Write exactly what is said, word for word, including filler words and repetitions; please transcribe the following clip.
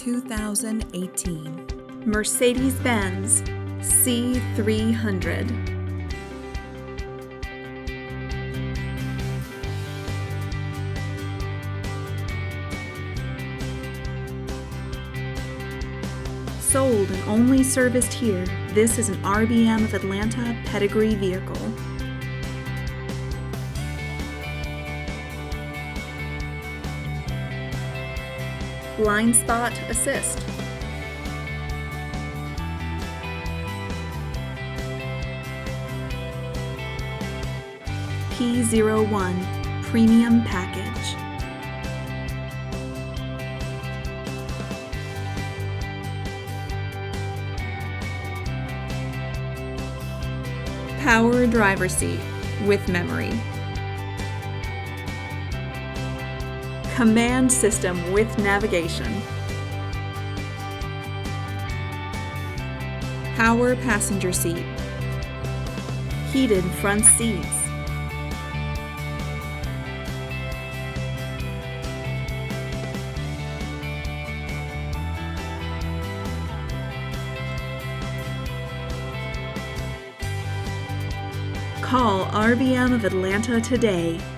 two thousand eighteen Mercedes-Benz C three hundred. Sold and only serviced here, this is an R B M of Atlanta pedigree vehicle. Blind spot assist. P zero one premium package. Power driver seat with memory. Command system with navigation. Power passenger seat. Heated front seats. Call R B M of Atlanta today